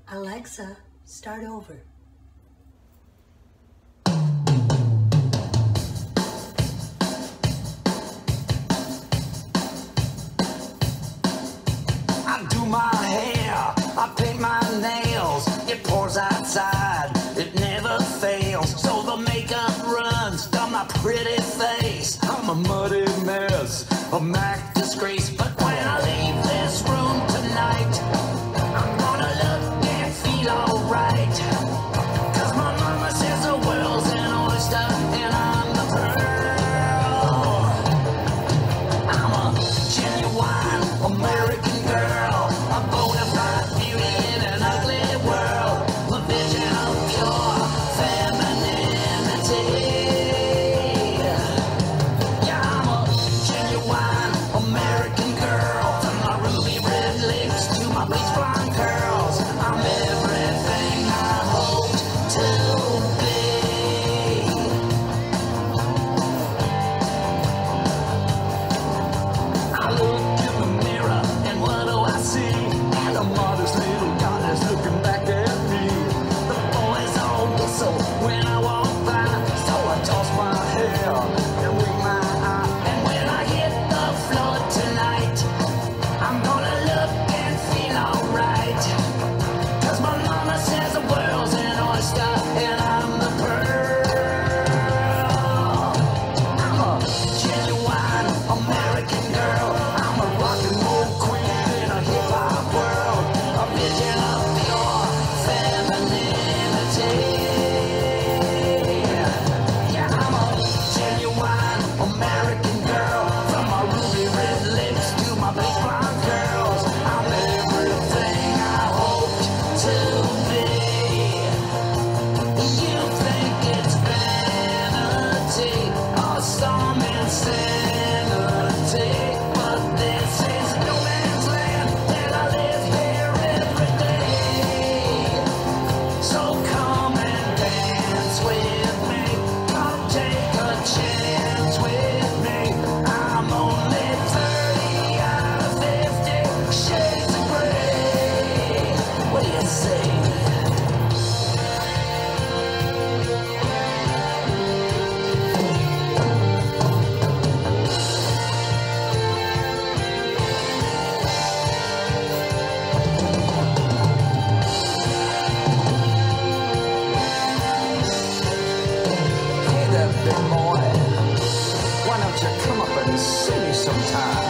Alexa, start over. I do my hair, I paint my nails. It pours outside, it never fails. So the makeup runs down my pretty face. I'm a muddy mess, a Mac disgrace. But when I leave this room tonight, I'm gonna look and feel alright. 'Cause my mama says the world's an oyster and I'm the pearl. I'm a genuine American girl, a bona fide beauty in an ugly world, a vision of pure femininity. Yeah, I'm a genuine American girl, from my ruby red lips to my bleach blonde curls. I'm everything I hoped to be. I look in the mirror and what do I see? And a modest little goddess looking back at me. The boys all whistle when I walk by, so I toss my hair and wink my eye. And when I hit the floor tonight, I'm gonna look and feel alright. 'Cause my mama says the world's an oyster and I'm the pearl. I'm a genuine American girl. I'm a rock and roll queen in a hip hop world. A vision of pure femininity. Yeah, I'm a genuine American girl. From my ruby red lips to my bleach blonde curls. I'm everything I hoped to be. You think it's vanity or some insanity, but this is no man's land and I live here every day. So come and dance with me, come take a chance with me. I'm only 30 out of 50 shades of gray. What do you say? Hey there, big boy. Why don't you come up and see me sometime?